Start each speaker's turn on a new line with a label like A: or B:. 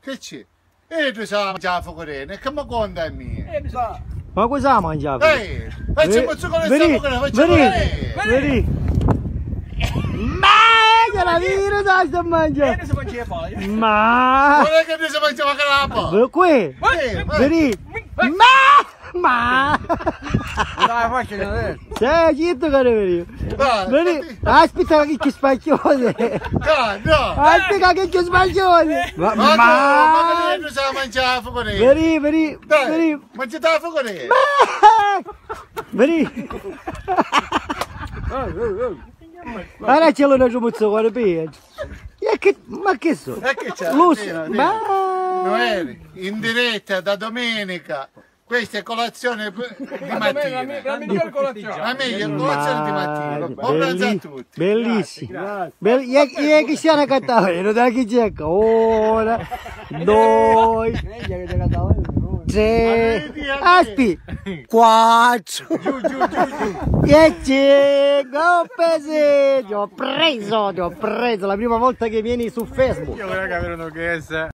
A: Che c'è? E tu sai mangiare la focorena, che mi conta a me?
B: Ma cosa mangiavi?
A: Facciamo zucchero e focorena, facciamo
B: Vedi? Ma la vira da sta mangiando!
C: si mangia poi.
B: Ma!
A: non è che tu si mangiava calapa!
B: Qui! Vedi? Ma!
C: Dai, faccio vedere.
B: Sei zitto che vedi? Vedi? Aspetta che spaglione!
A: No!
B: Aspetta che spaglione!
A: Ma che tu sai mangiare la focorena?
B: Vedi?
A: Dai, mangiate la focorena!
B: Vedi? Ora c'è una giumuzzo guarda bene. Ma che so?
A: E che c'è?
B: Ma
A: Noemi, in diretta da domenica. Questa è colazione di mattina.
C: La miglior colazione.
A: La meglio colazione di mattina. Buon pranzo a tutti.
B: Bellissimo. Io che stiamo cantando, non da chi c'è. Ora, 2, 3, aspi, 4, 10, ho preso, ti ho preso la prima volta che vieni su Facebook.
C: Io raga, vedono che è